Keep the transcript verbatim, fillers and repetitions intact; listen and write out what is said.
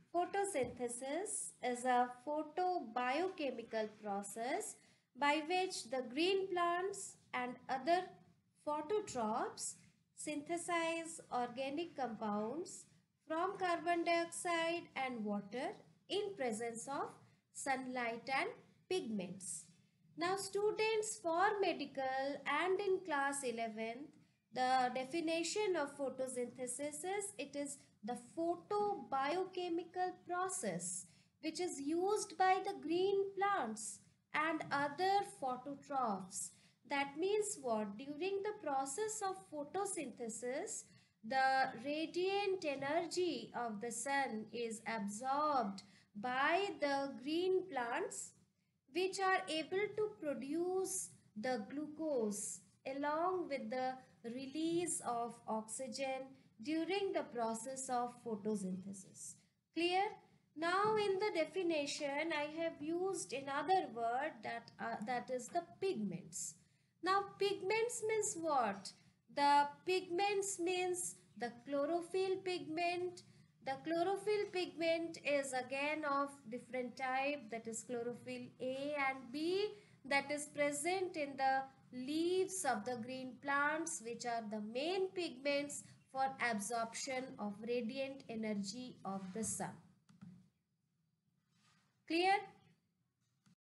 Photosynthesis is a photobiochemical process by which the green plants and other phototrophs synthesize organic compounds from carbon dioxide and water in presence of sunlight and pigments. Now students for medical and in class eleventh, the definition of photosynthesis is it is the photobiochemical process which is used by the green plants and other phototrophs. That means what? During the process of photosynthesis, the radiant energy of the sun is absorbed by the green plants, which are able to produce the glucose along with the release of oxygen during the process of photosynthesis. Clear? Now in the definition I have used another word that, uh, that is the pigments. Now pigments means what? The pigments means the chlorophyll pigment. The chlorophyll pigment is again of different type, that is chlorophyll A and B, that is present in the leaves of the green plants, which are the main pigments for absorption of radiant energy of the sun. Clear?